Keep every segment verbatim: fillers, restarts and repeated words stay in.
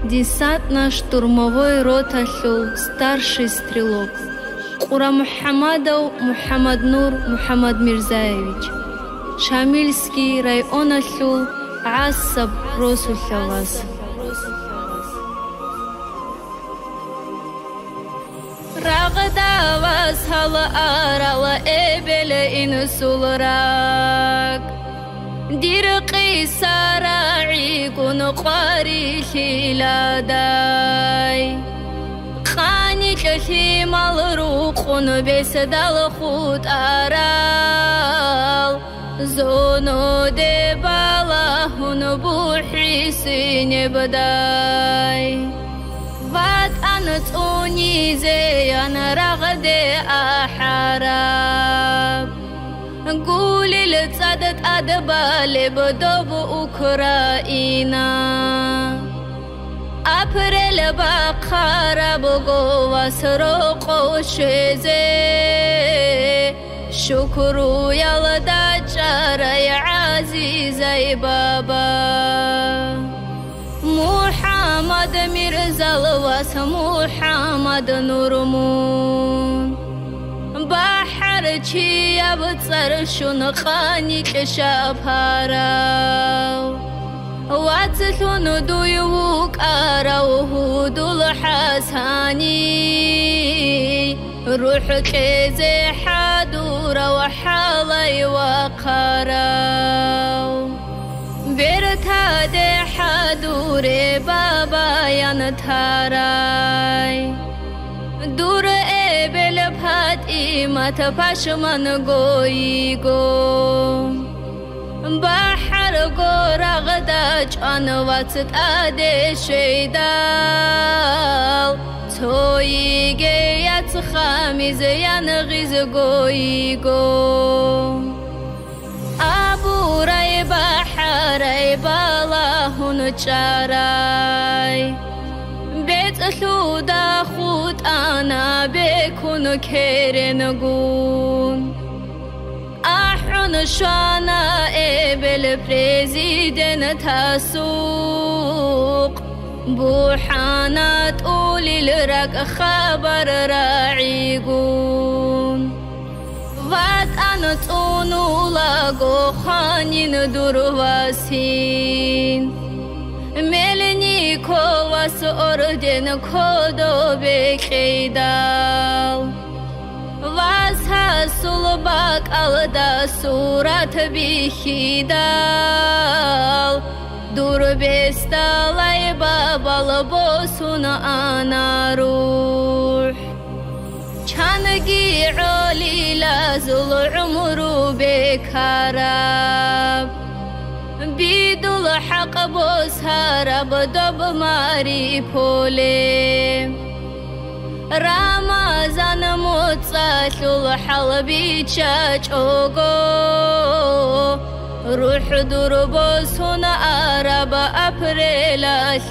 Десантно-штурмовой роталлу старший стрелок Курамухаммадов Мухаммад Нур Мухаммад Мирзаевич. Шамильский районаллу Асаб Росуллавас. Рагдавас хала арала эбеле инсулрак. Дирqi сараи кун قاري хиладай. Хани кхи малру кун бесдал хут арал. Зоно де бала хун бухи синебдай. Ват анцуни зеян рагде ахараб. قولي لتصدت أدبالي بدوب أوكراينا أبريل بقارة بقوة سروق شزي شكرو يالدا جارة يا عزيزي بابا محمد مرزا الواس محمد نورمون بحر چی ابتر شون خانی کشافارا واتلون دویوک آراو دل حسانی روح کز حدورا و حالی وقارا برتاد حدور بابا ینتارای دور بل فاطمة پشمان گویی گو بحر گرگدا جان واتت آده شیدال تویی گیت خمیز ینغیز گویی گو ابورای بحرای بالاهون چارای بيت خلودا خود أنا بكون كيرنغون أحرن شانا إبل بريزيدن تاسوق بوحانا تقولي لرك خبر راعيقون وات أنا تونو لاغو خانين درواسين ملني كواس أردن كودو بكيدال واسها سلباك ألدا سورة بخيدال دور بستالاي بابا لبوسون أنا روح چانگي علي لازل عمرو بكارب بيدل حق بوسهر بدب ماري بولي رمضان متصل حلبي تشاچوغو روح دور بوسون عرب أبريل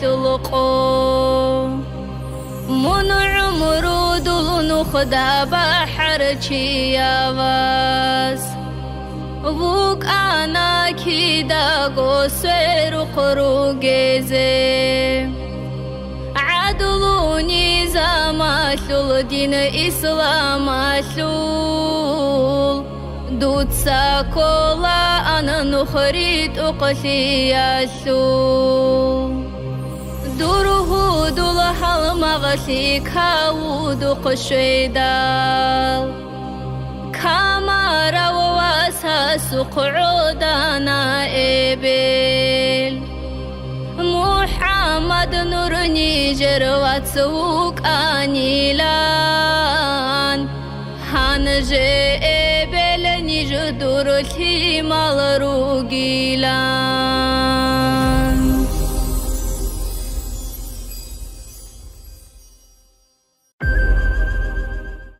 سلقو من عمرو دل نخدا بحر چياواز ووك أنا كيدا غسر قروجزي عدلوني زماشل دين إسلام شل دوت ساكولا أنا نخريت أقشي شل دوره دول حال مغشي كاود قشيدال كامارا واساس قعودنا إبل محمد نور نيجر واتسوك آنيلان هانجي إبل نيجر دور الهمال روغيلان